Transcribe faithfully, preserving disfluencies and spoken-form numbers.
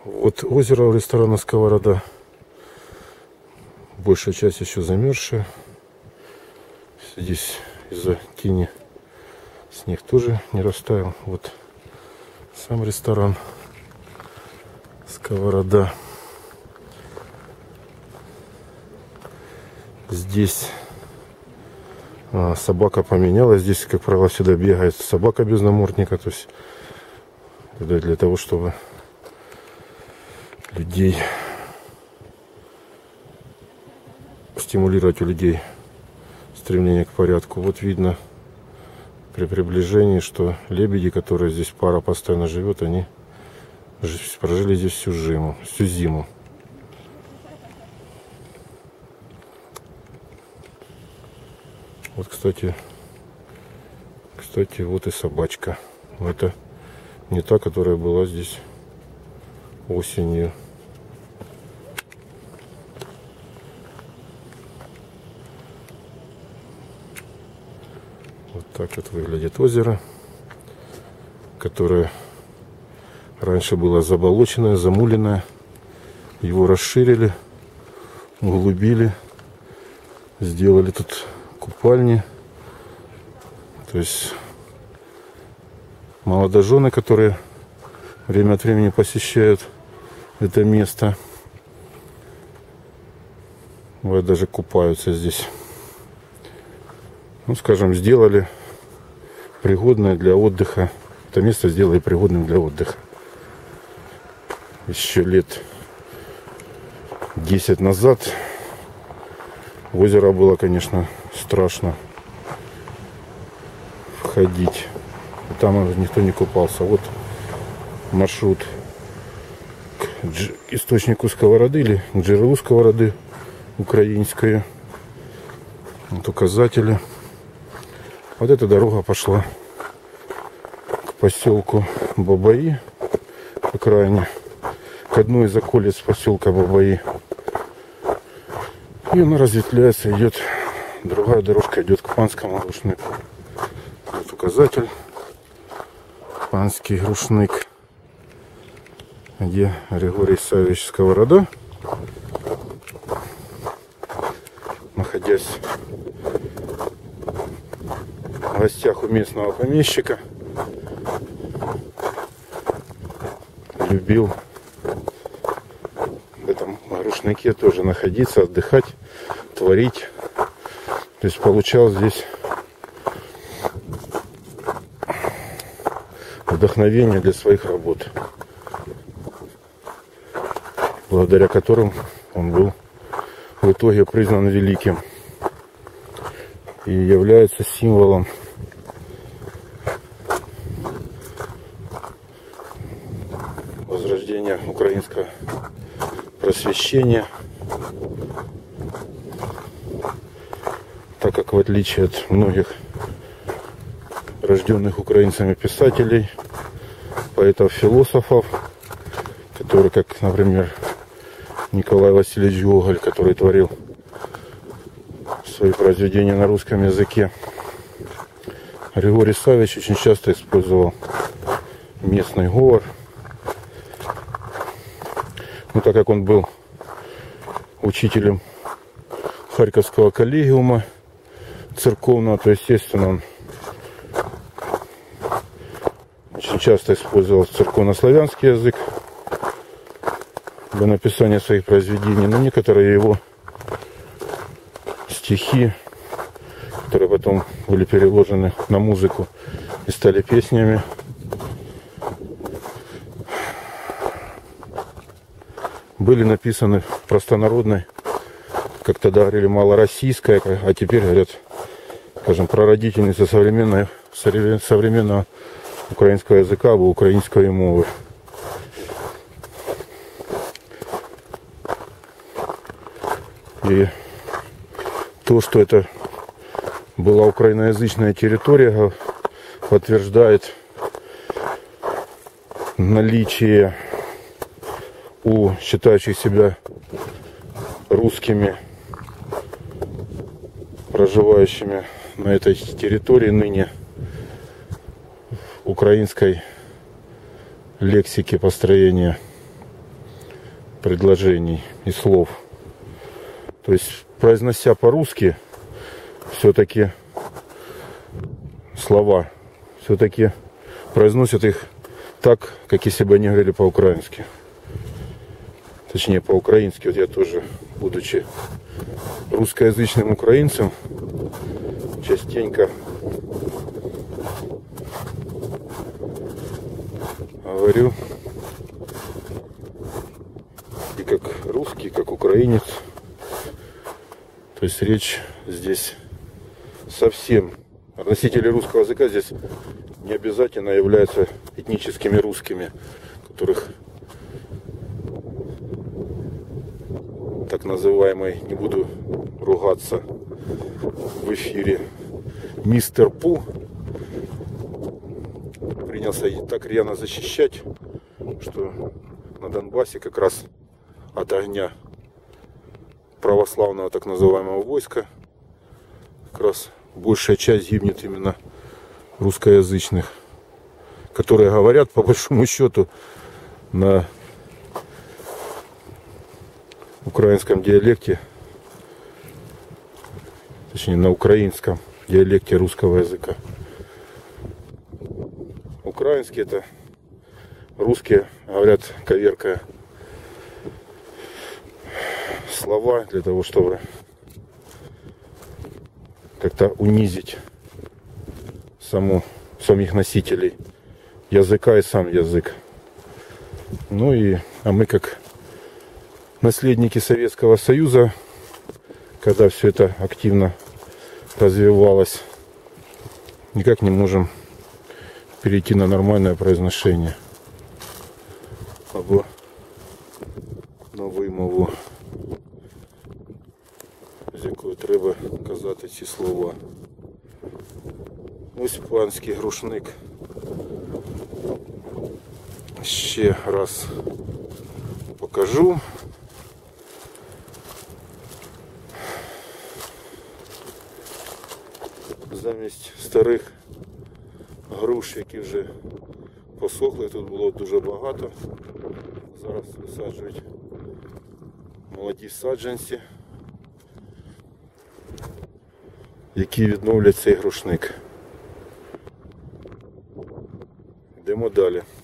Вот озеро у ресторана «Сковорода». Большая часть еще замерзшая. Здесь из-за тени снег тоже не растаял. Вот сам ресторан «Сковорода». Здесь а, собака поменялась. Здесь, как правило, всегда бегает собака без намордника. То есть для того, чтобы людей стимулировать у людей стремление к порядку. Вот видно при приближении, что лебеди, которые здесь пара постоянно живет, они прожили здесь всю зиму. Всю зиму. Вот, кстати, кстати, вот и собачка. Это не та, которая была здесь осенью. Вот так вот выглядит озеро, которое раньше было заболоченное, замуленное. Его расширили, углубили, сделали тут купальни. То есть молодожены, которые время от времени посещают это место, вот даже купаются здесь. Ну, скажем, сделали пригодное для отдыха. Это место сделали пригодным для отдыха. Еще лет десять назад в озеро было, конечно, страшно входить. Там никто не купался. Вот маршрут к источнику Сковороды или к джерелу Сковороды украинской. Вот указатели. Вот эта дорога пошла к поселку Бабаи, к окраине, к одной из околиц поселка Бабаи. И она разветвляется, идет, другая дорожка идет к Панскому рушнику. Вот указатель. Панский рушник, где Григорий Саввич Сковорода, находясь в гостях у местного помещика, любил в этом рушнике тоже находиться, отдыхать, творить. То есть получал здесь вдохновение для своих работ, благодаря которым он был в итоге признан великим и является символом возрождения украинского просвещения, так как в отличие от многих рожденных украинцами писателей, поэтов, философов, которые, как, например, Николай Васильевич Гоголь, который творил свои произведения на русском языке, Григорий Саввич очень часто использовал местный говор. Но так как он был учителем Харьковского коллегиума церковного, то, естественно, он очень часто использовал церковнославянский язык для написания своих произведений. Но некоторые его стихи, которые потом были переложены на музыку и стали песнями, были написаны в простонародной, как тогда говорили, малороссийской, а теперь говорят, скажем, прародительница современной, современного украинского языка або украинской мовы. И то, что это была украиноязычная территория, подтверждает наличие у считающих себя русскими, проживающими на этой территории ныне, украинской лексики построения предложений и слов. То есть, произнося по-русски, все-таки слова, все-таки произносят их так, как если бы они говорили по-украински. Точнее, по-украински. Вот я тоже, будучи русскоязычным украинцем, частенько говорю и как русский, и как украинец. То есть речь здесь совсем... Носители русского языка здесь не обязательно являются этническими русскими, которых так называемый, не буду ругаться в эфире, мистер Пу принялся так рьяно защищать, что на Донбассе как раз от огня православного так называемого войска как раз большая часть гибнет именно русскоязычных, которые говорят по большому счету на украинском диалекте, точнее на украинском диалекте русского языка. Украинский — это русские говорят, коверкая слова для того, чтобы как-то унизить саму, самих носителей языка и сам язык. Ну и, а мы как наследники Советского Союза, когда все это активно развивалось, никак не можем перейти на нормальное произношение. Або на вимову, з якою треба казати ці слова. Ось панський грушник. Ще раз покажу. Замість старих груш, які вже посохли, тут було дуже багато. Зараз висаджують молоді саджанці, які відновлять цей грушник. Йдемо далі.